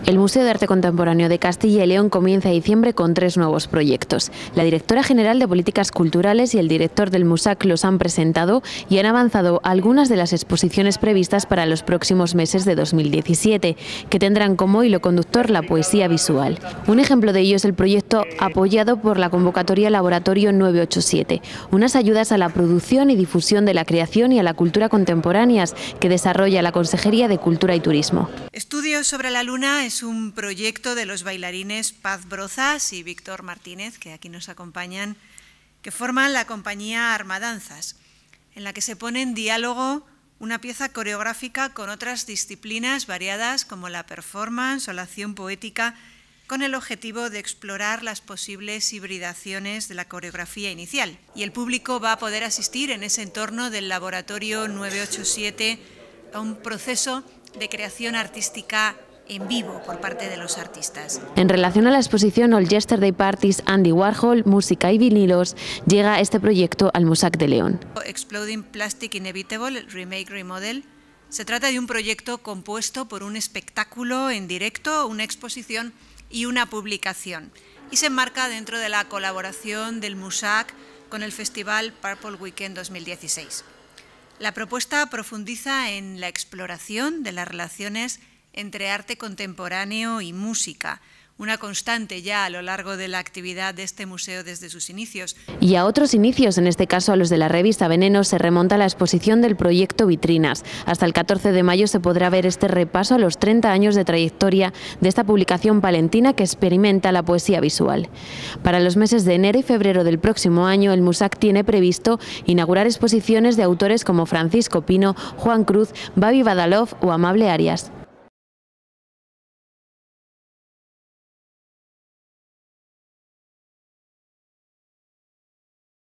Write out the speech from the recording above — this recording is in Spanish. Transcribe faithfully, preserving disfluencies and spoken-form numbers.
El Museo de Arte Contemporáneo de Castilla y León comienza diciembre con tres nuevos proyectos. La directora general de Políticas Culturales y el director del MUSAC los han presentado y han avanzado algunas de las exposiciones previstas para los próximos meses de dos mil diecisiete, que tendrán como hilo conductor la poesía visual. Un ejemplo de ello es el proyecto apoyado por la convocatoria Laboratorio nueve ocho siete, unas ayudas a la producción y difusión de la creación y a la cultura contemporáneas que desarrolla la Consejería de Cultura y Turismo. Estudios sobre la Luna es un proyecto de los bailarines Paz Brozas y Víctor Martínez, que aquí nos acompañan, que forman la compañía Armadanzas, en la que se pone en diálogo una pieza coreográfica con otras disciplinas variadas como la performance o la acción poética, con el objetivo de explorar las posibles hibridaciones de la coreografía inicial. Y el público va a poder asistir en ese entorno del Laboratorio nueve ocho siete a un proceso de creación artística en vivo por parte de los artistas. En relación a la exposición All Yesterday Parties, Andy Warhol, música y vinilos, llega este proyecto al MUSAC de León. Exploding Plastic Inevitable, Remake Remodel. Se trata de un proyecto compuesto por un espectáculo en directo, una exposición y una publicación. Y se enmarca dentro de la colaboración del MUSAC con el Festival Purple Weekend dos mil dieciséis. La propuesta profundiza en la exploración de las relaciones entre arte contemporáneo y música, una constante ya a lo largo de la actividad de este museo desde sus inicios. Y a otros inicios, en este caso a los de la revista Veneno, se remonta la exposición del proyecto Vitrinas. Hasta el catorce de mayo se podrá ver este repaso a los treinta años de trayectoria de esta publicación palentina que experimenta la poesía visual. Para los meses de enero y febrero del próximo año, el MUSAC tiene previsto inaugurar exposiciones de autores como Francisco Pino, Juan Cruz, Babi Badalov o Amable Arias.